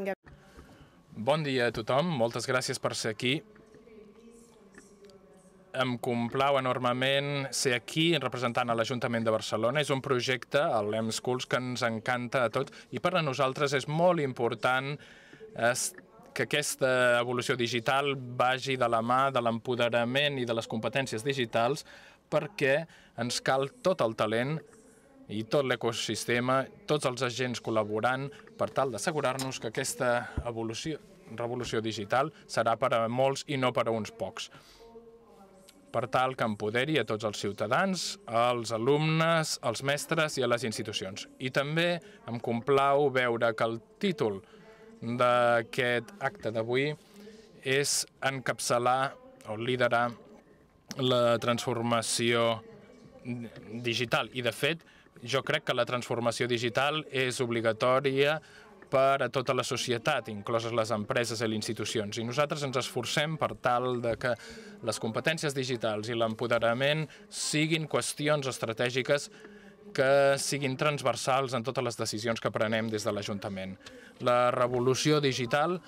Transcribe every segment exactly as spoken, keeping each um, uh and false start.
Vinga. Bon dia a tothom, moltes gràcies per ser aquí. Em complau enormement ser aquí representant a l'Ajuntament de Barcelona. És un projecte, el L E M Schools, que ens encanta a tots i per a nosaltres és molt important que aquesta evolució digital vagi de la mà de l'empoderament i de les competències digitals, perquè ens cal tot el talent i tot l'ecosistema, tots els agents col·laborant per tal d'assegurar-nos que aquesta evolució, revolució digital serà per a molts i no per a uns pocs. Per tal que empoderi a tots els ciutadans, als alumnes, als mestres i a les institucions. I també em complau veure que el títol d'aquest acte d'avui és encapçalar o liderar la transformació digital. I, de fet, jo crec que la transformació digital és obligatòria per a tota la societat, incloses les empreses i les institucions. I nosaltres ens esforcem per tal de que les competències digitals i l'empoderament siguin qüestions estratègiques que siguin transversals en totes les decisions que prenem des de l'Ajuntament. La revolució digital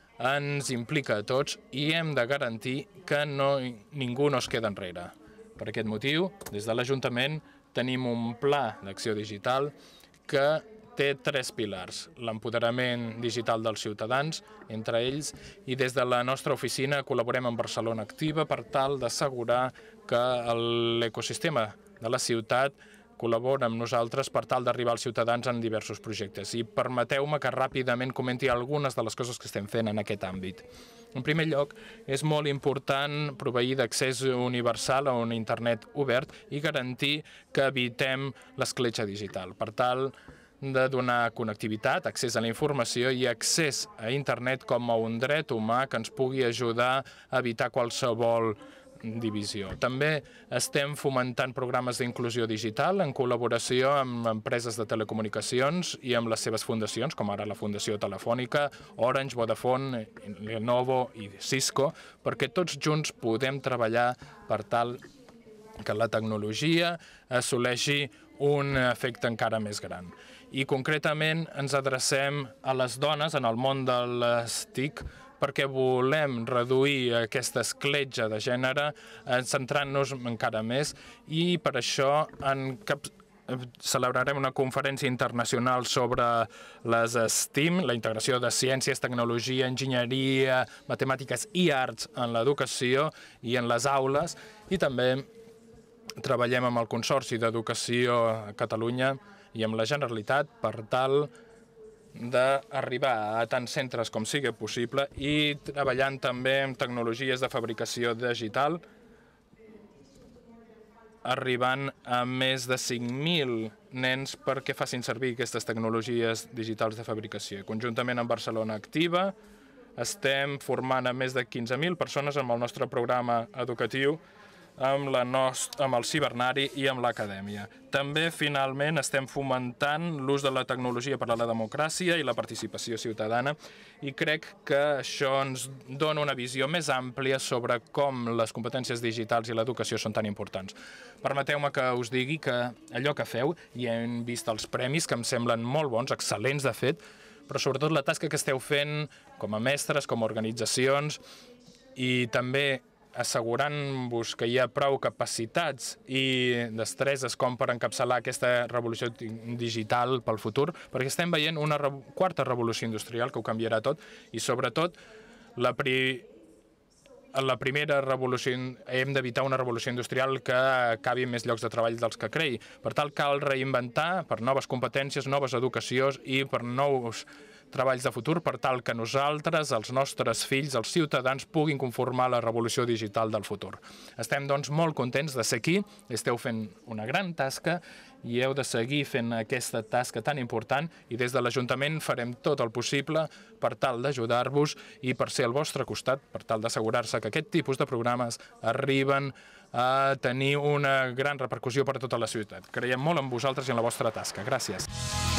ens implica a tots i hem de garantir que no, ningú no es queda enrere. Per aquest motiu, des de l'Ajuntament tenim un pla d'acció digital que té tres pilars: l'empoderament digital dels ciutadans, entre ells, i des de la nostra oficina col·laborem amb Barcelona Activa per tal d'assegurar que l'ecosistema de la ciutat col·labora amb nosaltres per tal d'arribar als ciutadans en diversos projectes. I permeteu-me que ràpidament comenti algunes de les coses que estem fent en aquest àmbit. En primer lloc, és molt important proveir d'accés universal a un internet obert i garantir que evitem l'escletxa digital. Per tal de donar connectivitat, accés a la informació i accés a internet com a un dret humà que ens pugui ajudar a evitar qualsevol divisió. També estem fomentant programes d'inclusió digital en col·laboració amb empreses de telecomunicacions i amb les seves fundacions, com ara la Fundació Telefònica, Orange, Vodafone, Lenovo i Cisco, perquè tots junts podem treballar per tal que la tecnologia assoleixi un efecte encara més gran. I concretament ens adrecem a les dones en el món de les T I C perquè volem reduir aquesta escletxa de gènere centrant-nos encara més i per això en cap... celebrarem una conferència internacional sobre les STEAM, la integració de ciències, tecnologia, enginyeria, matemàtiques i arts en l'educació i en les aules, i també treballem amb el Consorci d'Educació a Catalunya i amb la Generalitat per tal d'arribar a tants centres com sigui possible i treballant també amb tecnologies de fabricació digital, arribant a més de cinc mil nens perquè facin servir aquestes tecnologies digitals de fabricació. Conjuntament amb Barcelona Activa estem formant a més de quinze mil persones amb el nostre programa educatiu, amb, la nost amb el cibernari i amb l'acadèmia. També, finalment, estem fomentant l'ús de la tecnologia per a la democràcia i la participació ciutadana i crec que això ens dona una visió més àmplia sobre com les competències digitals i l'educació són tan importants. Permeteu-me que us digui que allò que feu, i hem vist els premis que em semblen molt bons, excel·lents de fet, però sobretot la tasca que esteu fent com a mestres, com a organitzacions, i també assegurant-vos que hi ha prou capacitats i destreses com per encapçalar aquesta revolució digital pel futur, perquè estem veient una quarta revolució industrial que ho canviarà tot i, sobretot, la, pri... la primera revolució, hem d'evitar una revolució industrial que acabi més llocs de treball dels que creï. Per tal, cal reinventar per noves competències, noves educacions i per nous treballs de futur per tal que nosaltres, els nostres fills, els ciutadans, puguin conformar la revolució digital del futur. Estem, doncs, molt contents de ser aquí, esteu fent una gran tasca i heu de seguir fent aquesta tasca tan important i des de l'Ajuntament farem tot el possible per tal d'ajudar-vos i per ser al vostre costat, per tal d'assegurar-se que aquest tipus de programes arriben a tenir una gran repercussió per a tota la ciutat. Creiem molt en vosaltres i en la vostra tasca. Gràcies.